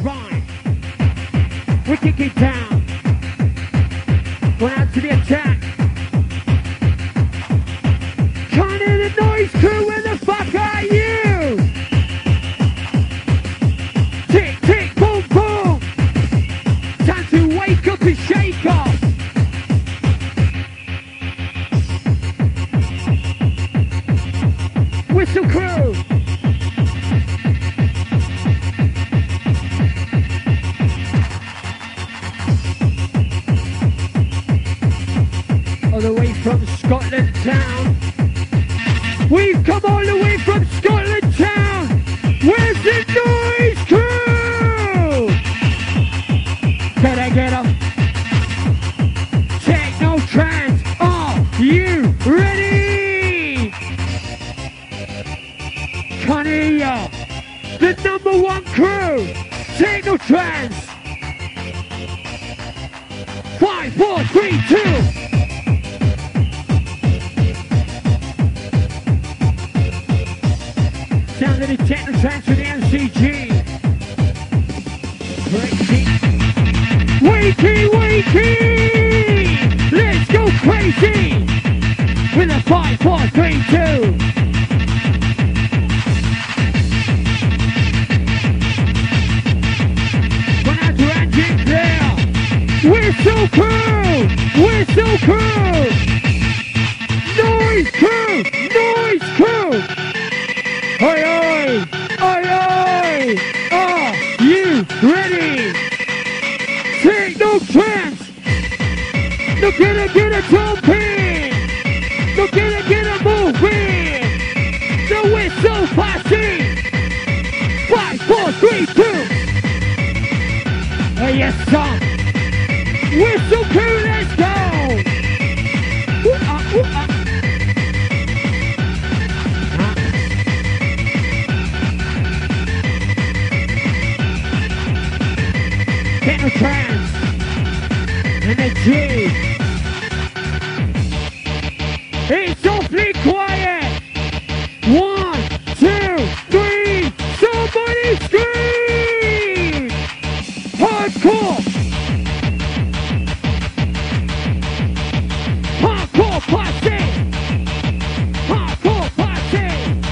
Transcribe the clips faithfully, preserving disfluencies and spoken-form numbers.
right. We kick it down. Going out to the attack. Can't hear the noise crew, where the fuck are you? Tick, tick, boom, boom. Time to wake up and shake off. Whistle crew. All the way from Scotland town. We've come all the way from Scotland town. Where's the noise crew? Can I get up? Techno trance. Are you ready? Can't hear ya. The number one crew. Techno trance. Five, four, three, two. Sound of the techno trance with the M C G. Crazy. Wakey, wakey! Let's go crazy! With a five, four, three, two. One out to Angie there. We're so cool! We're so cool! Noise crew! Noise crew! Oi, oi! Oi, oi! Are you ready? Techno trance! Look at it, get it jumping! Look at it, get it moving! The whistle passing! Five, four, three, two! Oh yes, son! Whistle crew, let's go! Ooh, uh, ooh, uh. Techno trance and a G. It's awfully quiet. One, two, three. Somebody scream! Hardcore. Hardcore party. Hardcore party.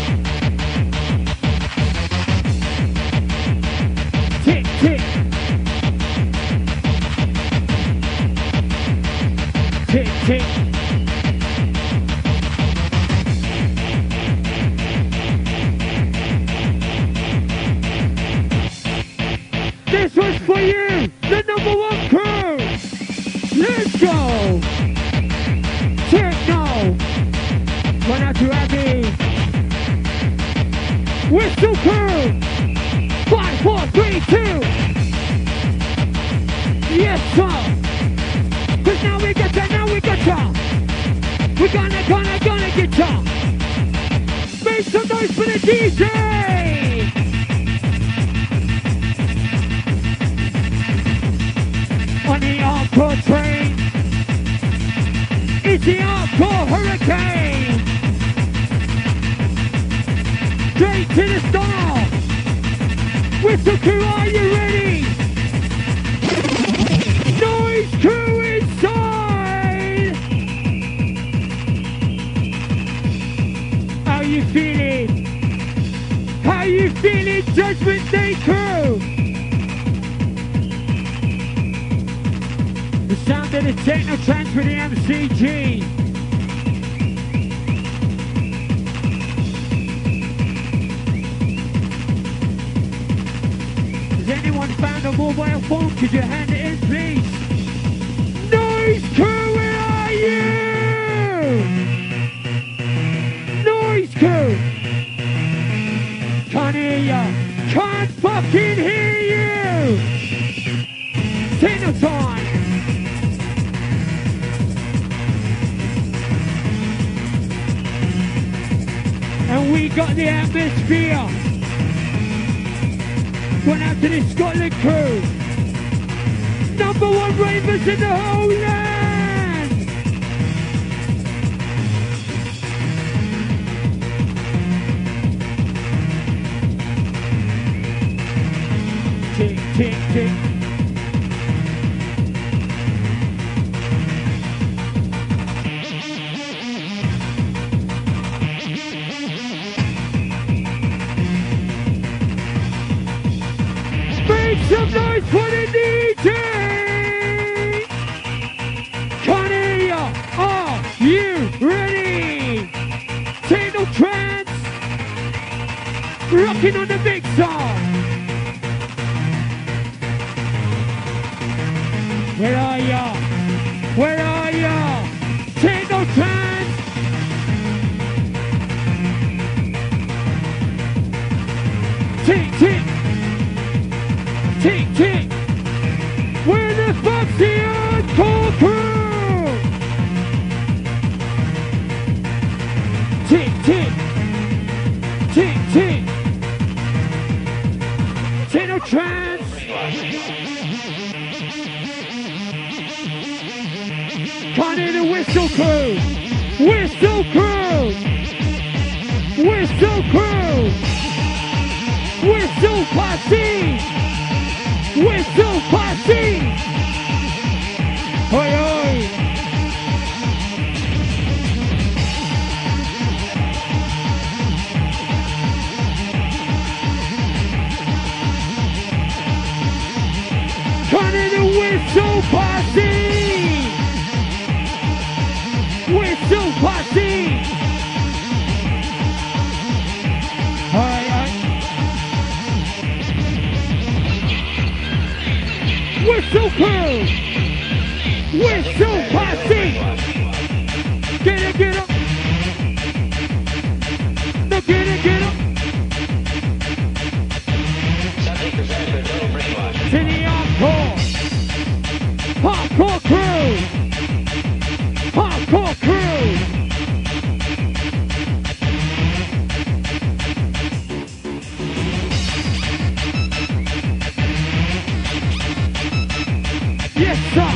Tick, tick. Tick, tick. This was for you, the number one crew. Let's go. Techno. One out to Abby. Whistle crew. Five, four, three, two. Yes, sir. Cause now we got ya, now we got ya. We gonna, gonna, gonna get ya. Make some noise for the D J. On the hardcore train. It's the hardcore hurricane. Straight to the star. Whistle crew, are you ready? Noise crew inside! How you feeling? How you feeling, Judgment Day crew? The sound of the techno trance with the M C G. Has anyone found a mobile phone? Could you hand it in, please? Noise crew, where are you? Noise crew! Can't hear ya! Can't fucking hear you! Techno time! And we got the atmosphere! Going out to the Scotland crew! Number one ravers in the whole land! Tick, tick. tick, tick. Make some noise for the D J! Connie, are you ready? Techno trance, rocking on the mixer. Where are ya? Where are ya? Techno trance. Tick, tick. Tick, tick. We're the Foxy Hardcore Crew. Tick, tick. Tick, tick. Techno trance. Connie the Whistle Crew. Whistle Crew. Whistle Crew. Whistle Posse. Whistle Posse. Oi, oi. Connie the Whistle Posse. Whistle Posse. Oi, oi. Whistle Crew. Whistle Posse. Get it, get up. No, get it, get up. City Hardcore. Hardcore Crew. Hardcore Crew. Yes, sir.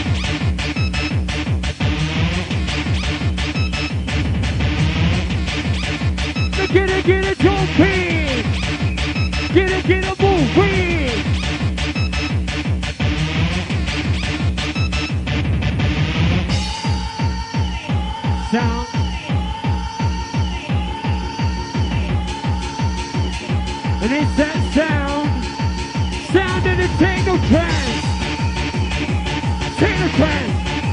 Now get it, get it, jumping. Get it, get it, moving. Sound. And it's that sound. Sound of the techno trance. Techno trance.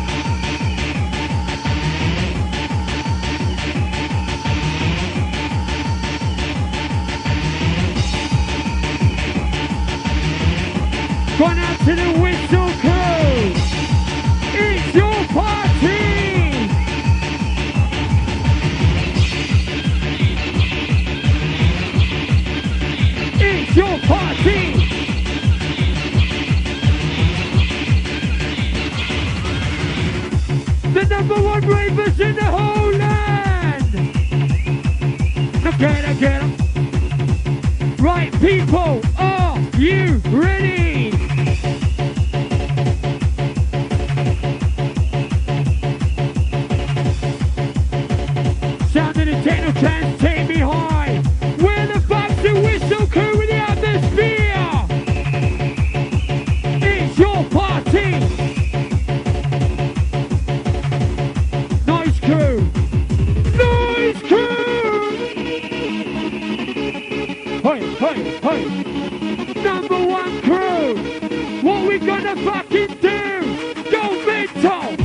Going out to the Whistle Crew. It's your party. It's your party. The number one ravers in the whole land. Now get it, get it. Right, people, are you ready? Sound of the techno trance, take me high. We're the Foxy Whistle Crew with the atmosphere. It's your party. Nice crew. Nice crew. Hey, hey, hey. Number one crew. What we gonna fucking do? Go mental.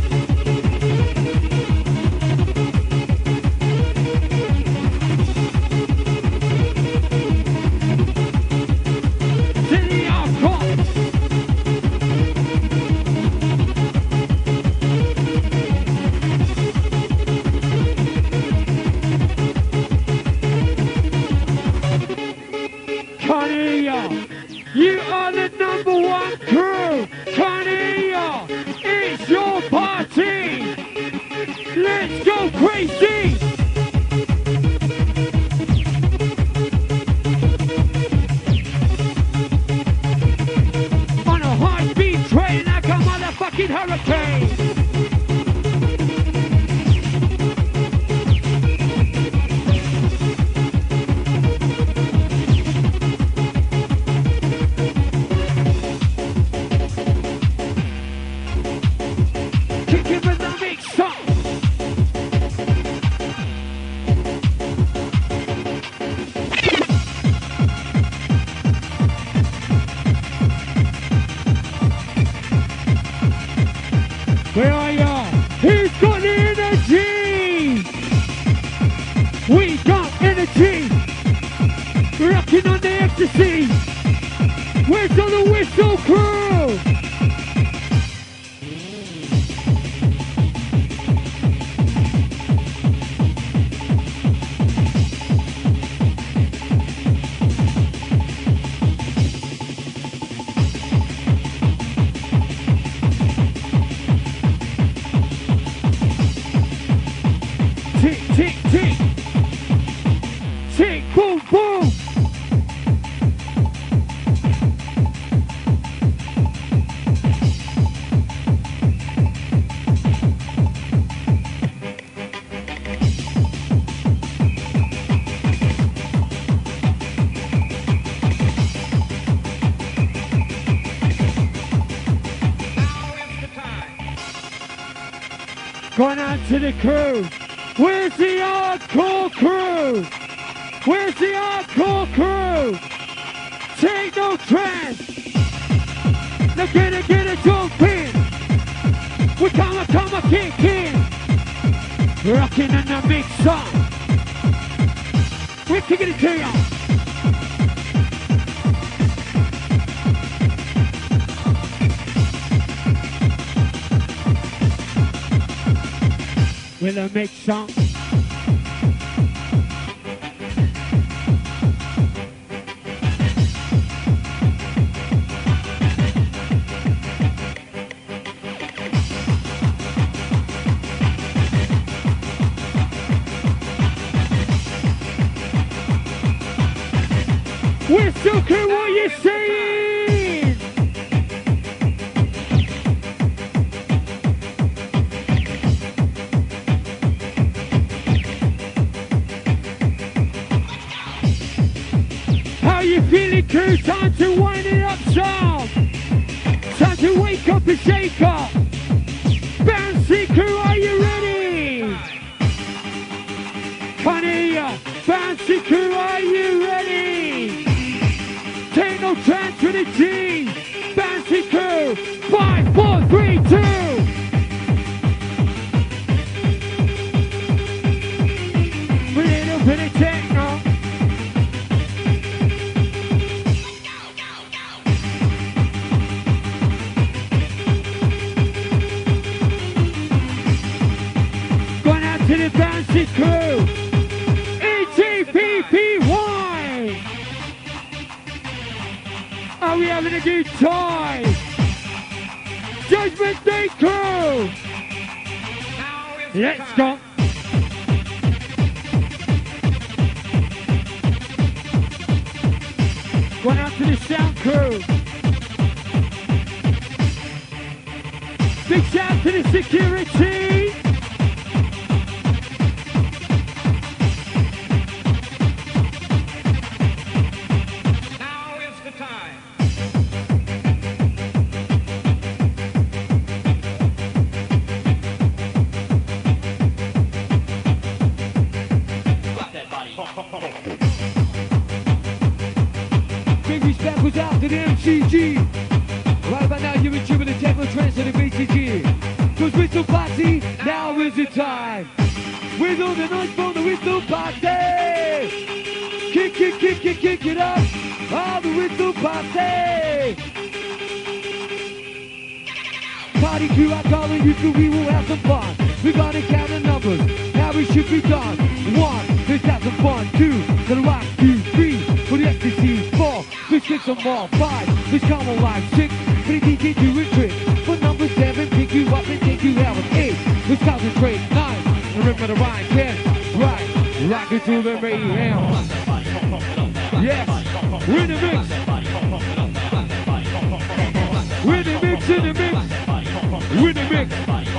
City Hardcore. Connie, you are the number one crew. Connie, it's your party. Let's go crazy. On a high speed train like a motherfucking hurricane. Where are ya? Who's got the energy? We got energy. Rocking on the ecstasy. Where's all the whistle crew? Tick, tick, tick. Tick, boom, boom. Going out to the crew. Where's the hardcore crew? Where's the hardcore crew? Take no trance. Now get it, get it, jump in. We come, we come, we kick in. Rocking in the mix song. We're kicking it to you. With a mix song. We're still cool, what you saying? How you feeling, crew? Time to wind it up some. Time to wake up and shake up. Bouncy crew, are you ready? Can't hear ya. Bouncy crew, are you ready? Take no chance for the G. Bouncy crew. Five, four, three, two. A little bit of techno. Going out to the Bouncy crew. E T P P Y. Are we having a good time? Judgment Day crew. Let's go. Going out to the sound crew. Big shout out to the security. Now is the time. Rock that body. Big respect goes out to the M C G. Right about now you're in tune with the techno trance of the B C G. Cause Whistle Party, now is the time. With all the noise from the Whistle Party. Kick, kick, kick, kick, kick it up. All the Whistle Party. Party crew, I'm calling you through, we will have some fun. We're gonna count the numbers, how it should be done. One, let's have some fun. Two, to the rock, two, three, for the ecstasy. Four, let's get some more. Five, let's come alive. Six, for the D J do a trick. For number seven, pick you up and take you out. Eight, let's concentrate. Nine, remember the rhyme. Ten, right, rock it to the mayhem. Yes, we're in the mix. We're in the mix, in the mix. We're in the mix.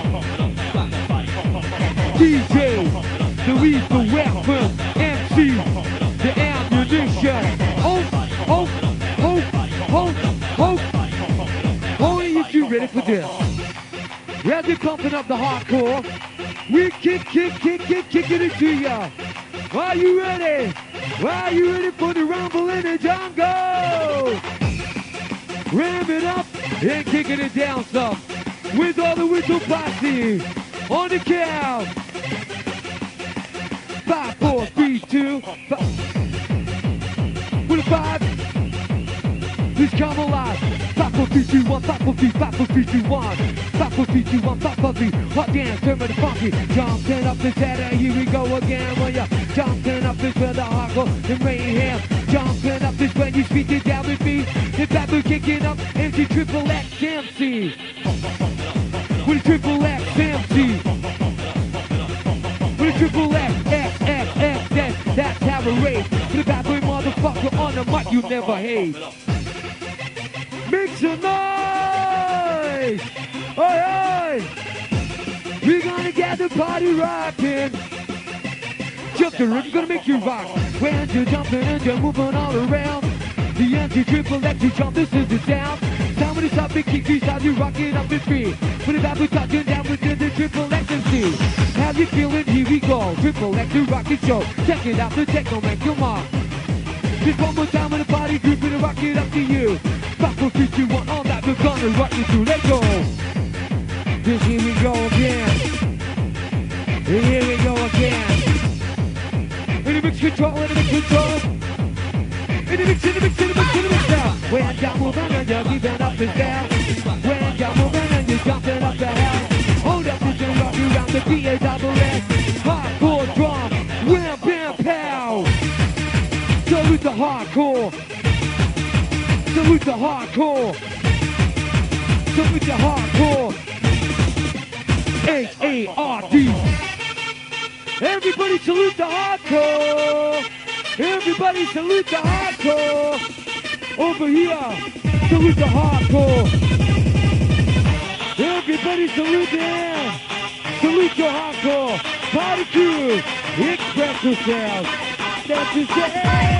D J, the lethal weapon. M C, the ammunition. Oh, oh, oh, oh, oh. Only if you ready for this. As we're pumping up the hardcore, we kick, kick, kick, kick, kicking it to ya. Are you ready? Are you ready for the rumble in the jungle? Ram it up and kicking it down some. with all the whistle posse on the count. Five, four, three, two, five. With a five, let's come alive. Five, four, three, two, one, five, four, three, five, four, three, two, one. Five, four, three, two, one, five, four, three. Hot dance, turn me the funky. Jumping up the ladder, here we go again. When you're jumping up this with the hardcore and mayhem. Jumping up this when you speak it down with me. The battle kicking up, M C triple X M C. With a triple X M C. With a triple X, X, X, X, X. That's how we race. With a bad boy motherfucker on the mic you never hate. Make some noise! Oi, oi! We're gonna get the party rocking. Jump the rhythm, gonna make you rock. When you're jumping and you're moving all around. The empty triple X, you jump, this is the sound. Sound when it's up, big kick, how you rocking up the street. When the battle touching down within the triple X M C. How you feeling? Here we go. Triple X, the rocket show. Check it out, the techno man, come on. Just one more time with the party group, gonna rock it up to you. Five, four, three, two, one, all that, we're gonna rock you through. Let's go. Just here we go again. Here we go again. In the mix control, in the mix control. In the mix, in the mix, in the mix, in the mix now. When you're moving and you're keeping up and down. When you're moving and you're jumping up the house. Hold up, this and rock you around the D A double S. Hardcore drum, wham, bam, pow. Salute the hardcore. Salute the hardcore. Salute the hardcore. H A R D. Everybody salute the hardcore. Everybody salute the hardcore. Over here, salute the hardcore. Everybody salute them. Salute your hardcore. Party crew, express yourselves. That's yourselves.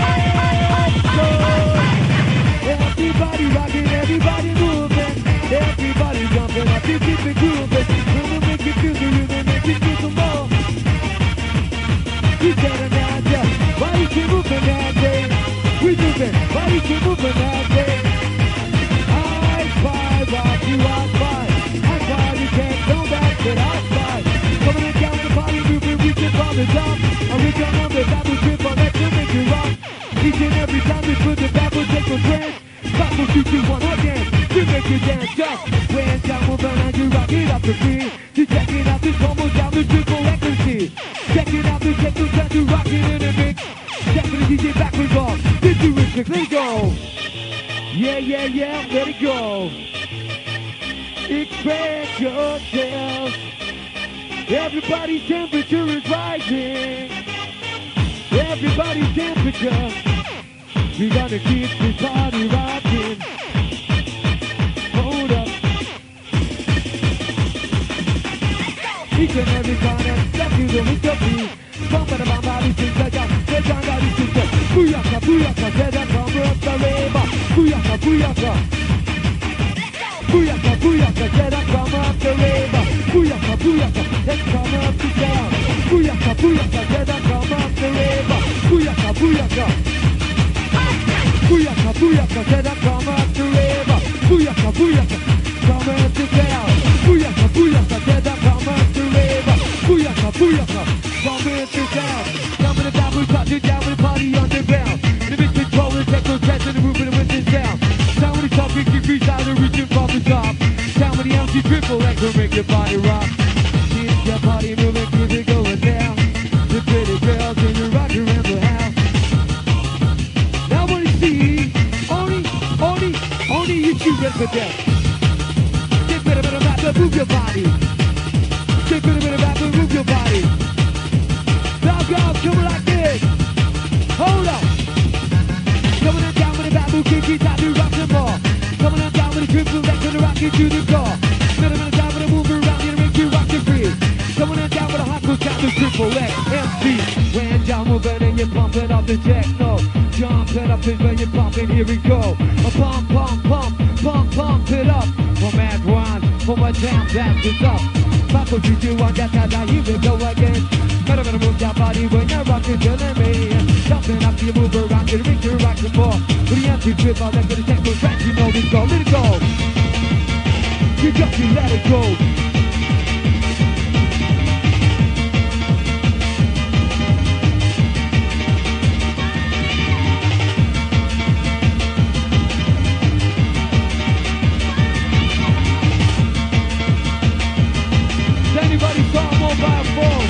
Everybody rocking, everybody moving. Everybody jumping up, you keep it grooving. We'll make you feel the rhythm, make you feel some more. We telling that, yeah. Why you keep moving that day? We moving. Why you keep moving that day? I spy, rock you, I spy. I spy, you can't go back, but I spy. Coming in down the party, moving, we can from the top. And we can on the battle trip, on that to make you rock. Each and every time we put the battle, take a trance. Five, four, three, two, one, again. We make you dance, just when down, moving, and you rock it up the beat. You check it out, this almost down the triple X M C. Check it out, this take the time to rock it in the mix. Check the D J backwards off. This do it quick, let it go. Yeah, yeah, yeah, let it go. Express yourself. Everybody's temperature is rising. Everybody's temperature. We gotta keep this party rocking. Hold up. Each and every corner, step to the hook of beat. Bum ba da bum ba, this is the jump. The jump that is the jump. Booyaka, booyaka, get up from up the river. Booyaka, booyaka. Booyaka, booyaka, get up from up the river. Booyaka, booyaka, let's come up to town. Booyaka, booyaka, get up from up the river. Booyaka, booyaka. Booyaka, booyaka, get up from up the river. Booyaka, booyaka, come up to town. Booyaka, booyaka, get up from up the river. Booyaka, booyaka, come up to town. Come in the town, we touch it down with the party underground. The mix control and techno tracks and the roof and the wind is down. Sound with the top, big degrees out and reaching from the top. Sound with the M C triple X will make your body rock. Keep your body moving, keep it going down. The pretty girls in the rock around the house. Now what you see, only, only, only you two get for death. Get better, better, better, move your body. Get better, better, better, move your body. Now go, come like this. Hold up. Coming on down with the babu, kinky, tattoo, rock and more. Coming on down with the triple X and the rocket to the core. Coming on down with the move around and make you rock and free. Coming on down with a hot cool tattoo, triple X, M C. When you're moving and you're pumping up the techno. Jumping up is when you're pumping, here we go. A pump, pump, pump, pump, pump it up. For mad rhymes, for my jam, that's it up. Pop what you do, I got that, now here we go again. Better, better move your body when you're rocking, telling me. Jumping up, you move around, you make you rock the ball. With the empty trip, I'll let the techno track, you know this go, let it go. you just you let it go. Anybody saw a mobile phone?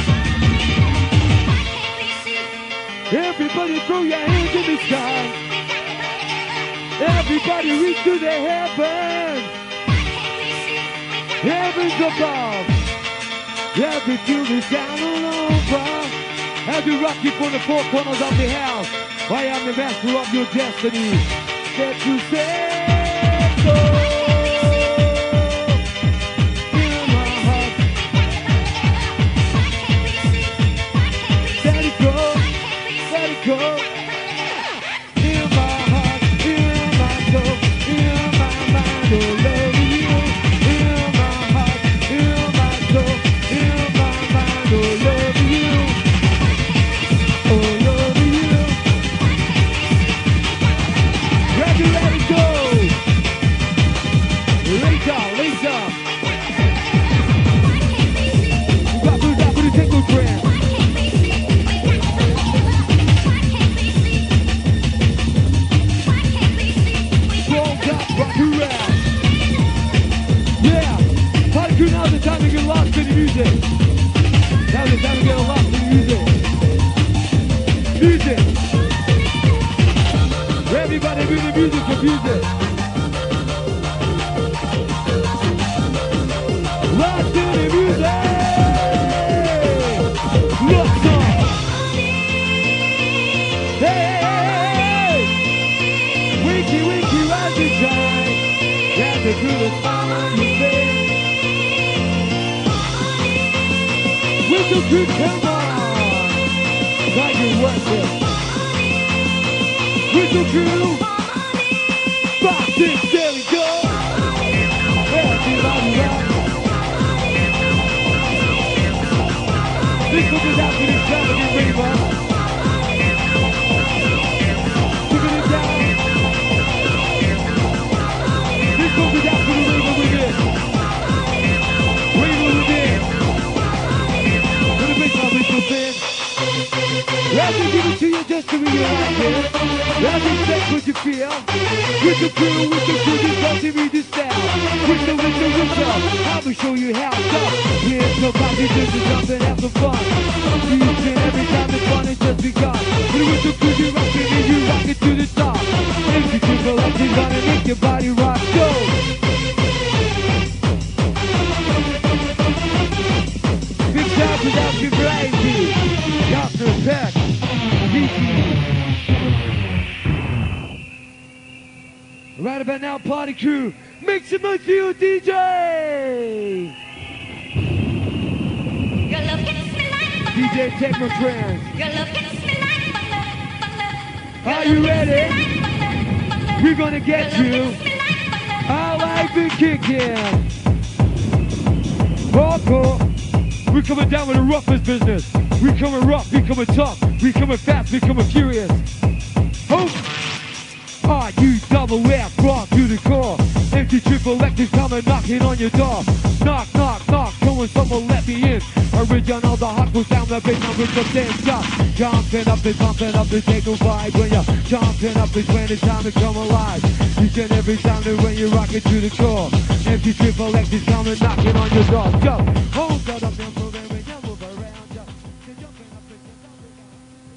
Everybody throw your hands in the sky. Everybody reach to the heavens. Heavens above. Every field is down all over. As you rock you from the four corners of the house. I am the master of your destiny. That you say so. Go. In my heart, in my soul, in my mind, oh love you. In my heart, in my soul, in my mind, oh love you. Oh love you. Ready, let it go. Later, later. We got to that with a tingle trend. Now's the time to get lost in the music. Now's the time to get lost in the music. Music. Everybody bring the music for music. Lost in the music. Lost on. Hey, winky, winky, rise and shine. Gather through the smile on your face. Whistle crew, come on! Got your worship. Whistle crew! Five, six, there we go! Everybody rock! This one is out to the extravagant river. Taking it down. This one is out to the river within. River within. Let me give it to you just to realize it. Let me check what you feel. With the crew, with the crew, just don't see me this style. With the, with the, with the, I will show you how it's up. Here's nobody just is up and have some fun. Each and every time the fun has just begun. With the crew, you rock it and you rock it to the top. If you feel like you're gonna make your body rock, go. Big shout to that you crazy. Doctor Peck. Right about now, party crew, make some noise for you, D J! Your love hits me like thunder. D J Techno Trance. Your love hits me like thunder, thunder. Are you ready? We're gonna get you. Our life is kicking. Oh, cool. We're coming down with the roughest business. We coming rough, we coming tough, we coming fast, we coming furious. Oh, are you double F, rock to the core? Empty triple X is coming knocking on your door. Knock, knock, knock, going someone let me in. Original, the hardcore sound, the big number of dance up. Jumping up and pumping up the take a vibe. When you're jumping up is when it's time to come alive. Each and every time that when you rock it to the core. Empty triple X is coming knocking on your door. Go, hold that up and move and when you move around. Just jumping up and jumping up.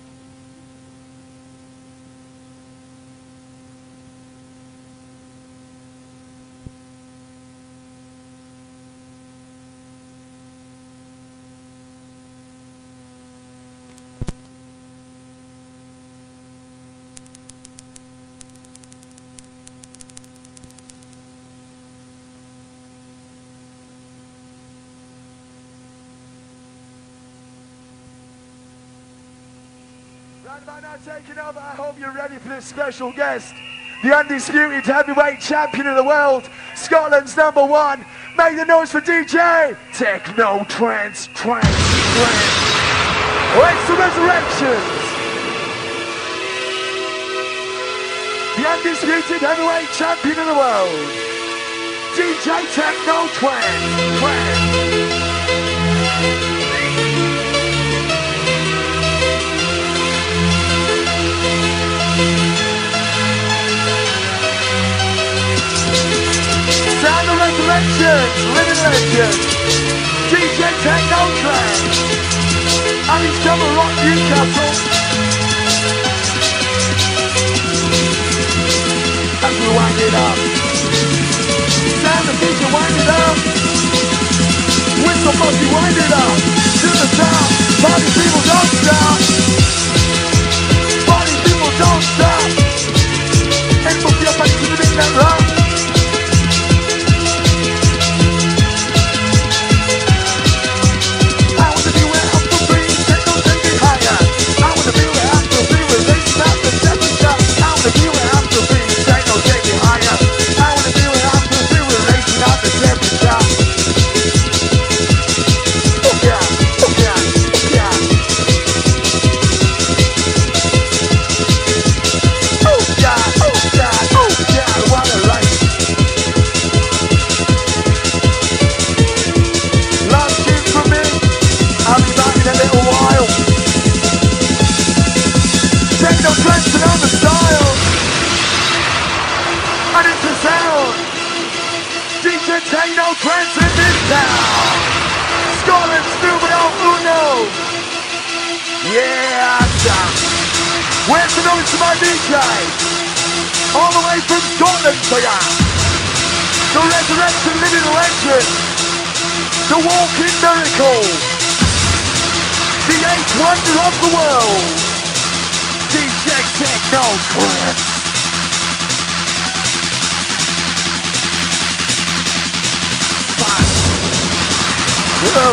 Right about now, taking over. I hope you're ready for this special guest, the undisputed heavyweight champion of the world, Scotland's number one. Make the noise for D J Techno Trance, Trance, Trance. It's the Resurrections, the undisputed heavyweight champion of the world, D J Techno Trance, Trance. Sound of Resurrections, Living Legends, D J Techno Trance, and he's coming rock Newcastle. As we wind it up, sound the D J wind it up, whistle monkey wind it up, to the top, party people don't stop, party people don't stop, and move your body to the midnight run. Techno Trance in this town. Scotland's numero uno. Yeah, son. Where's the noise to my D J? All the way from Scotland for ya. The Resurrection Living Legend. The Walking Miracle. The eighth wonder of the world. D J Techno Trance. Whoa.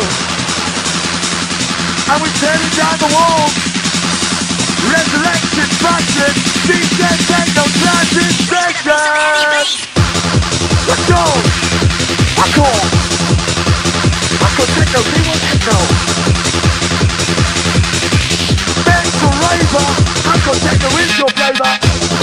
And we're turning down the walls. Resurrection fashion. D J Techno Trance in session. Let's go. Rock on. Rock on techno, we want techno. Mental raver. Rock on techno is your flavor.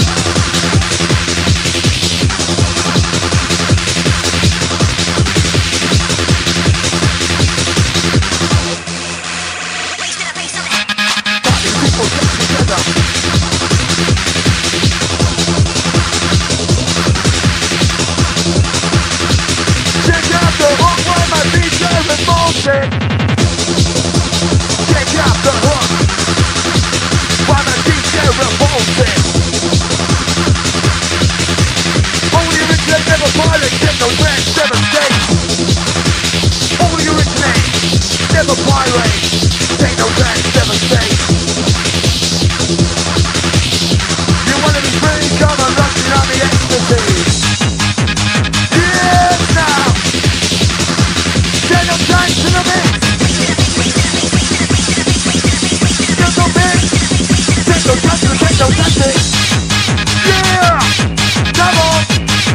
Check out the hook while the D J revolting. Only originate, never pilot, techno trance, seven days. Only originate, never pirate, techno trance, seven days. You wanna be free, come on, rushing on the ecstasy. Yeah, now. Techno trance in the mix. Techno trance, techno trance. Yeah! Come on!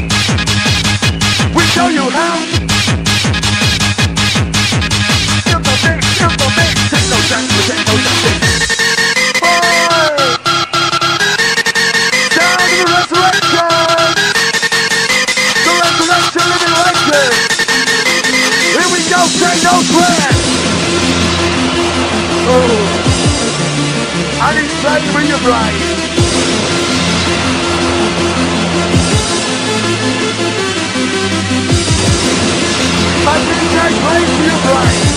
We show you how. In the mix, in the mix. Techno trance, techno trance. Boy! Down to the resurrection! The resurrection living legend! Here we go, techno trance! Oh! I need to play for your brain. My D J plays for your brain.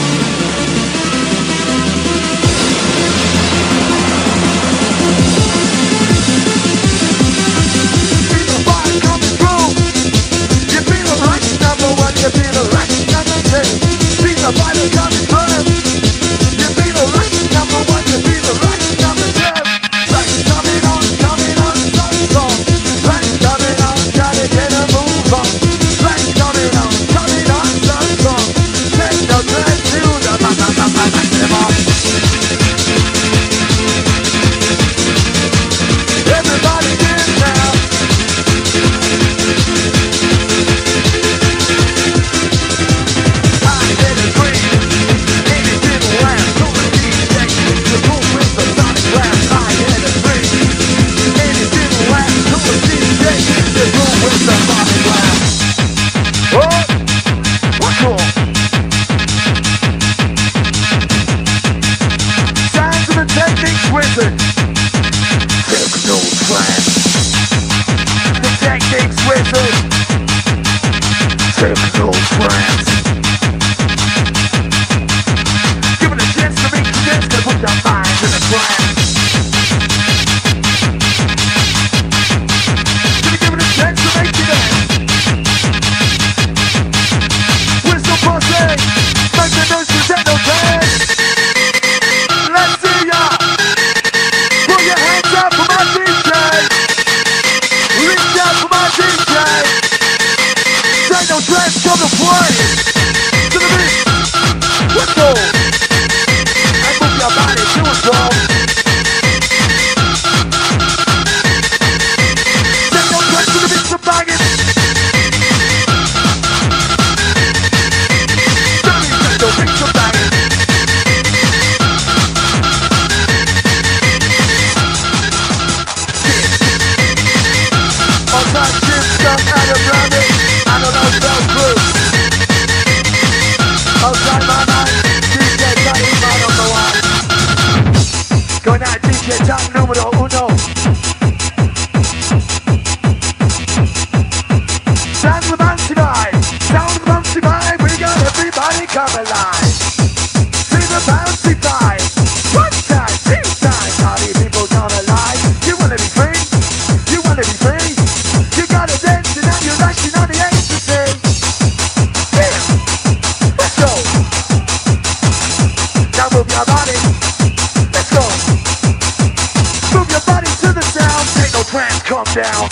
Feel the fire coming through. You feel the right number one, you feel the right number two. Feel the fire coming through. You feel the right number one, you feel the right number two. Like coming on. techno trance. Give it a chance to make you dance, to put your mind in a trance. Gonna give it a chance to make you dance. Whistle posse, make the noise for techno trance. Let's see ya. Put your hands up for my D J. Reach out for my D J. Techno trance, come to play. To the beat. Let's go. And move your body to and fro. Techno trance to the beat, some banging. Dirty techno beat, some banging. All time shit, stuff out of running. I don't know spell crew. Outside my mind, D J Tiny, man on the one. Going out, D J Tiny, numero uno. Sound the bouncy vibe, sound the bouncy vibe. We got everybody come alive. See the bouncy vibe. One time, two times, party people come alive. You wanna be free? You wanna be free? You gotta dance and now you're acting on the ecstasy. Yeah, let's go. Now move your body. Let's go. Move your body to the sound. Techno trance, calm down.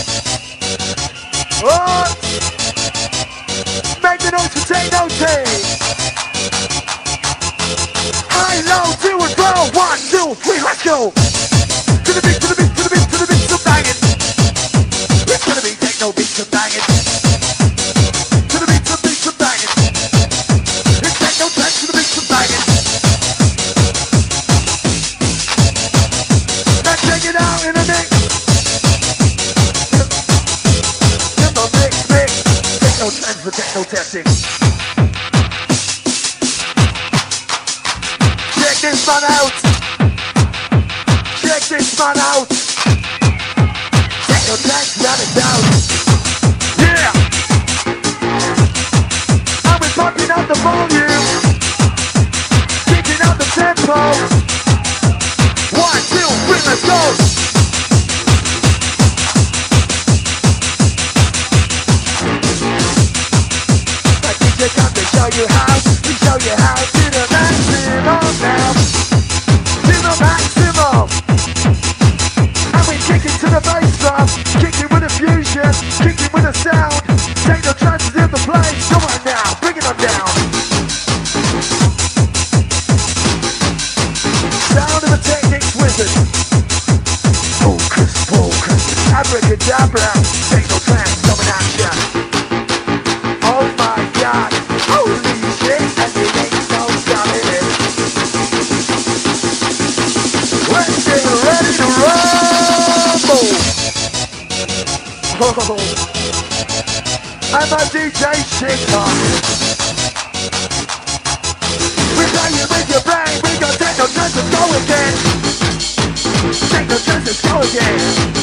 Oh, make the noise for techno team. High, low, two and fro. One, two, three, let's go. To the beat, to the beat, to the beat, to the beat, some banging. It's gonna be techno beat, some banging. To the beat, some beat, some banging. It's techno trance, to the beat, some banging. Now check it out in a mix. In the mix, mix. Techno trance for techno testing. Check this man out. Check this man out. Techno trance, without a doubt. Yeah. And we're pumping out the volume. Kicking out the tempo. One, two, three, let's go. Like D J come to show you how. We show you how to the maximum now. To the maximum. And we kick it to the bass drum. Kick it with a fusion. Kick it with a sound. Take the chances in the place. Come on now. Bring it on down. Sound of a Technics wizard. Focus, focus. Abracadabra. Techno trance coming at ya. Oh my god. Holy shit. And it ain't no stopping it. Let's get ready to rumble. Oh. I'm a D J Shaker. We play you with your brain. We got techno trance, let's go again. Techno trance, let's go again.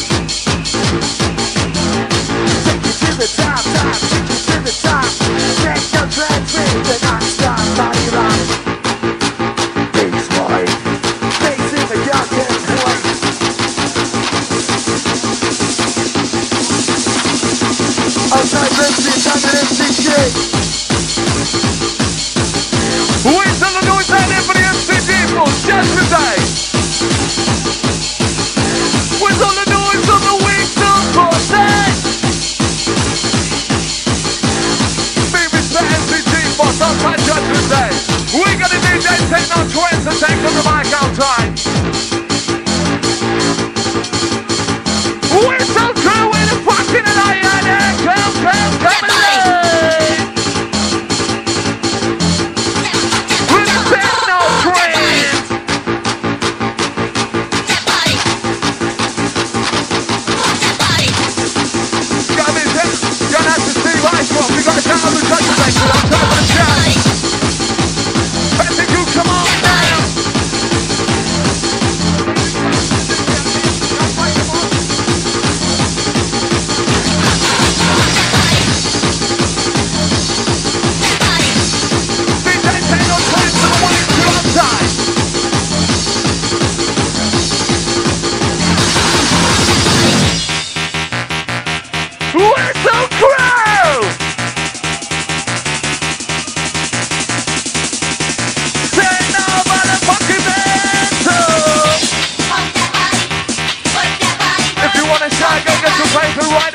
Take you to the top, top. Take you to the top. Techno trance with the non-stop body rock. Bass wide. Bass in the goddamn place. Outside Rinsby, time at M C G. Whistle the noise out there for the M C people, just today. Whistle the noise on the whistle process. Baby's the M C G boss, outside Judgment Day. We got a D J Techno Trance and take on the mic outside. Whistle crew in the fucking lion, come, come, come alive. With the Techno Trance. Got me, got us to Steve Iceworld. We got to count on the judges, like, so I'm top of the show. Better you come on down.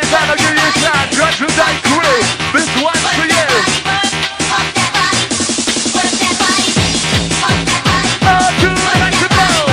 sound, I'll give you a shout. Judgment Day crew, this one's for you. Oh, do it like the bone.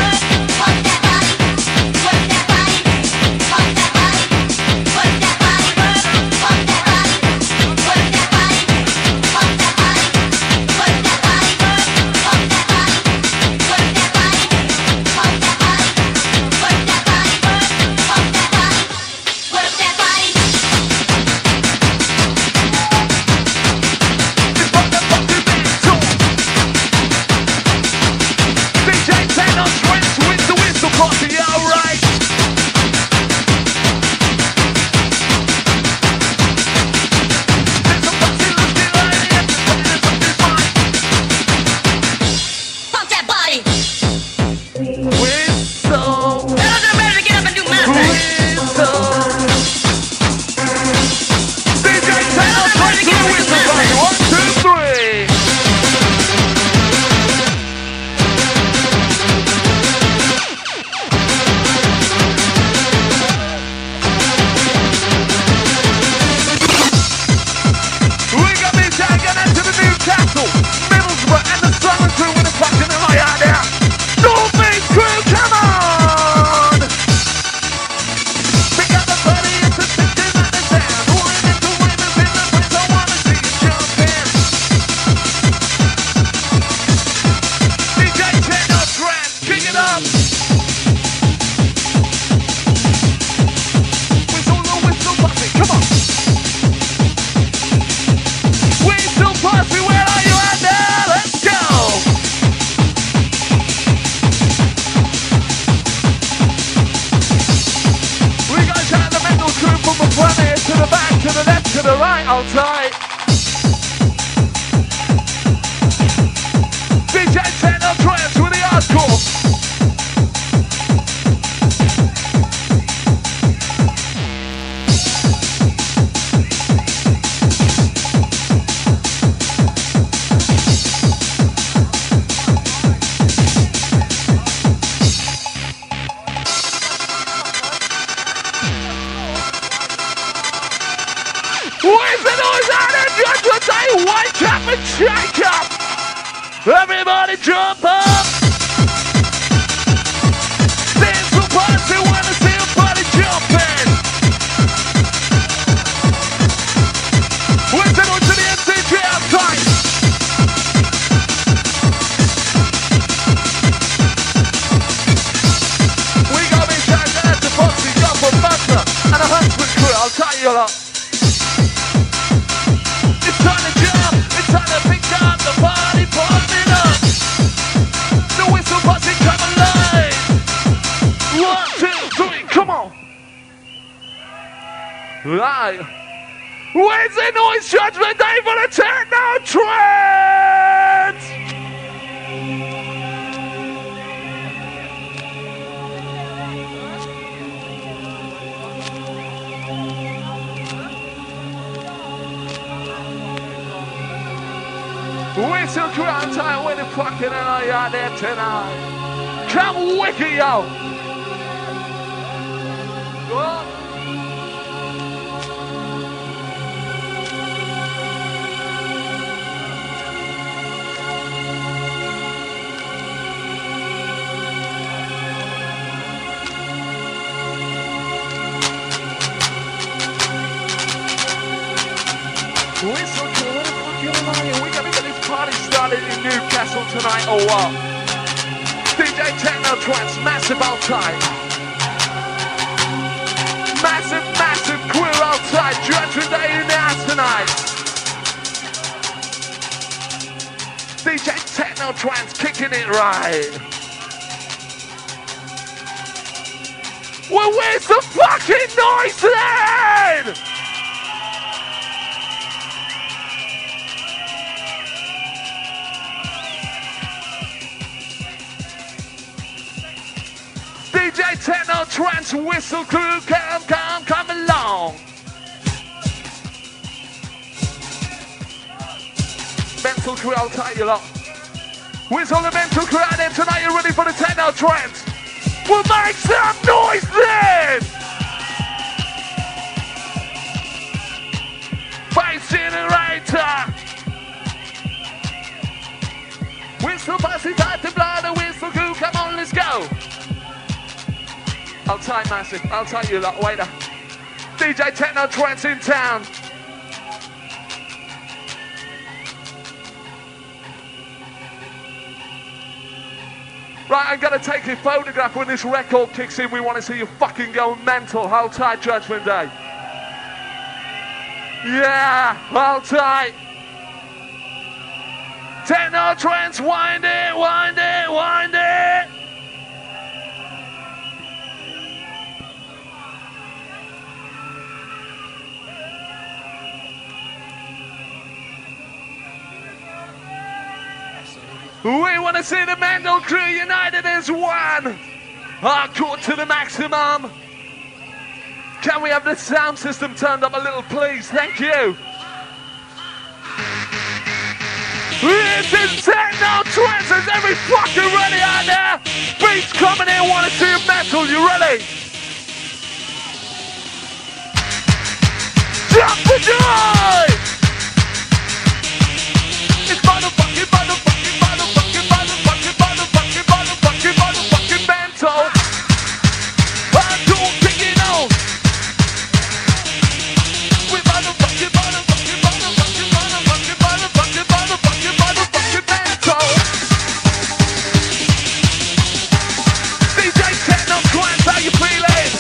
Everybody jump up! Dance for party, wanna see a body jumping! Listen on to the M C G outside! We got me shouting at the Foxy, Jump and Butler, and a Huntsman crew, I'll tell you a lot. It's time to jump, it's time to pick up the party, party up! The whistle party come alive! One, two, three, come on! Right! Where's the noise judgment day for the techno trance? Whistle crown time when the fucking hell are you out there tonight? Come wicked, yo! Go on. Whistle crew, what the fuck you are? We gotta get this party started in Newcastle tonight or what? D J Techno Trance, massive outside. Massive, massive crew outside. Judgment Day in the house tonight. D J Techno Trance kicking it right. Well, where's the fucking noise then? D J Techno Trance whistle crew, come, come, come along. Mental crew, I'll tell you lot. Whistle the mental crew out there tonight, you ready for the Techno Trance? We'll make some noise then! incinerator. Whistle pussy type to blow the whistle goo. Come on, let's go. I'll tie massive. I'll tie you lot. Waiter. D J Techno Trance in town. Right, I'm gonna take a photograph when this record kicks in. We want to see you fucking go mental. Hold tight, Judgment Day. Yeah, hold tight. Techno Trance, wind it, wind it, wind it. We want to see the Mendel crew united as one. Hardcore to the maximum. Can we have the sound system turned up a little, please? Thank you. This is Techno Trance. Is every fucker ready out there? Beats coming in. Want to see a metal? You ready? Jump the joy! It's motherfucking, motherfucking, motherfucking, motherfucking, motherfucking, motherfucking, motherfucking mental. I don't think you know. We motherfucking, motherfucking, motherfucking, motherfucking, motherfucking, motherfucking, motherfucking mental. D J Techno Trance, how you feeling?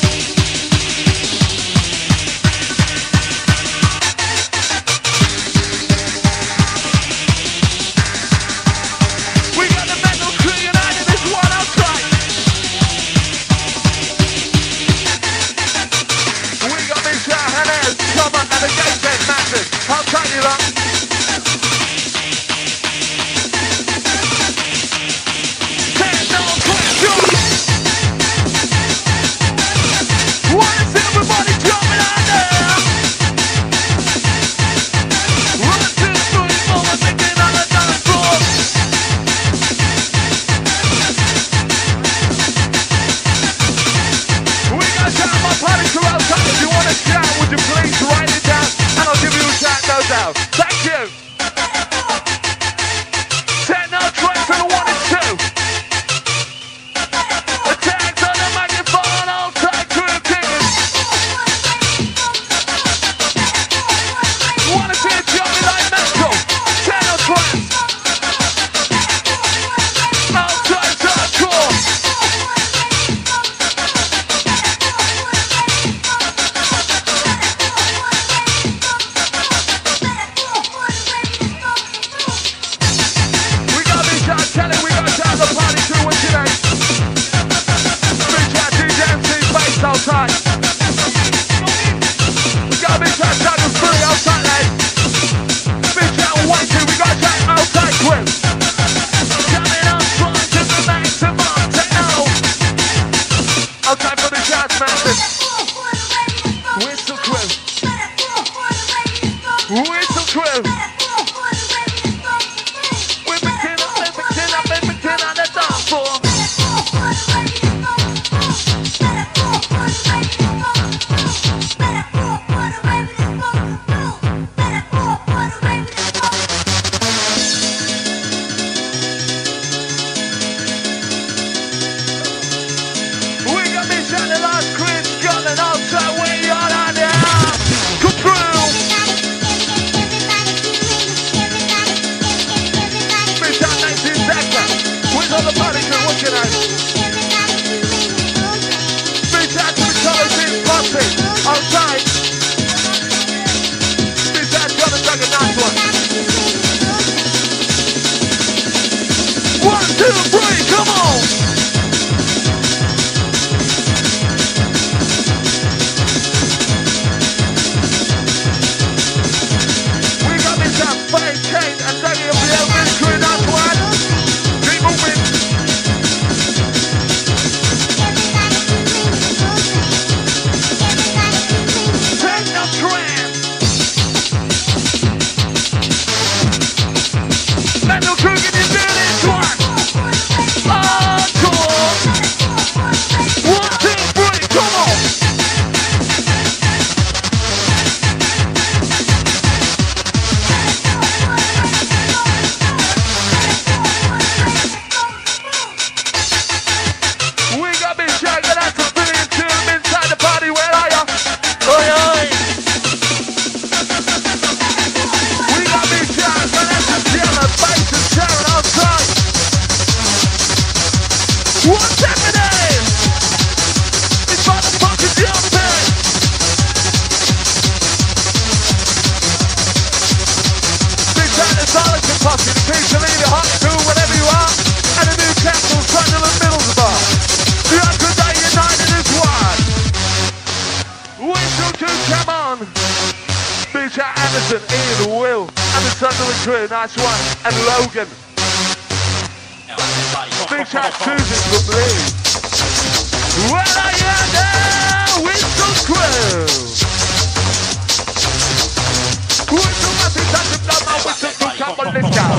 I'll tell you that. Techno Trance. Wanna see everybody jumping out there? One, two, three, four, we're thinking on the dance floor. We got down my party crew outside. If you want to shout, would you please write it down? And I'll give you a shout, no doubt. Thank you. Techno Trance on the one and two. The tags on the microphone, all tight crew kings. Wanna see it jumping like mental? Techno Trance. All tight, hardcore. Tell it we got down the party crew with today. Big chat D J M C bass outside. We got a big chat down the three outside, lads. Big chat one two, we got a chat outside crew. Coming on strong to the maximum techno. Outside for the shots, massive. Whistle crew. Whistle crew. Outside. Big Dad got a drag a nice one. One, two, three, come on! We got this up, Faye, Kate, and Daniel of the Elvis crew, nice one. Keep moving. Trance. Mendel crew, can you do this one? Hardcore. One, two, three, come on. Nelson, Ian, Will, and the Sunderland crew, nice one, and Logan. Big shout to Susan from Lee. Where are you now? Whistle crew. Whistle massive touch of love, my whistle crew, come on, let's go.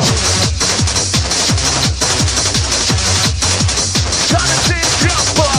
Trying to see it jump up.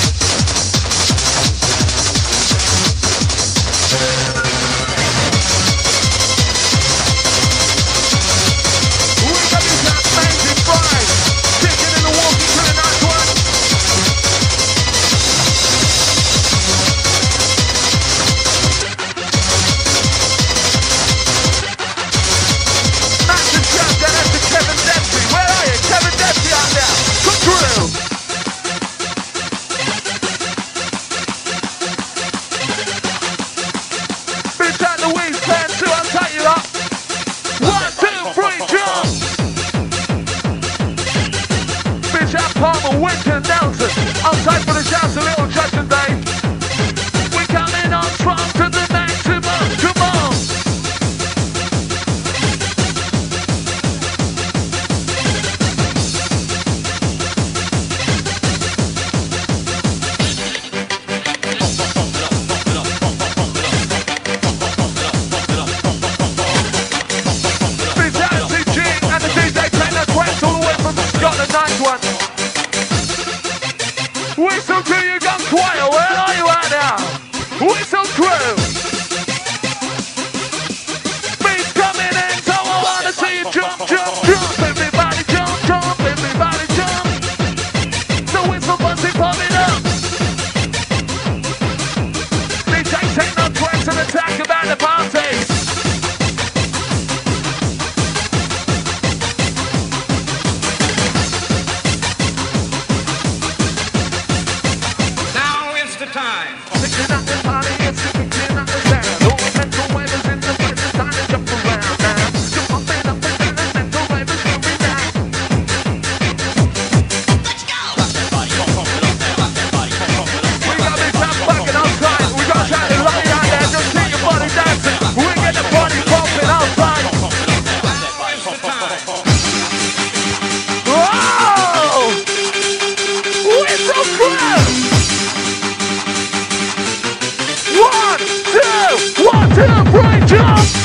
Winter Nelson, outside for the shouts, a little Judgment Day. We're coming on strong to the maximum, come on. Vitality G and the D J playing that quest all the way from Scotland, nice one. Whistle crew, you gone quiet, where are you at now? Whistle crew! Beats coming in, so I wanna see you jump, jump, jump. Everybody jump, jump, everybody jump. The whistle buzzing popping up. D J take no twice and attack about the party. Time. One, two, one, two, break jump!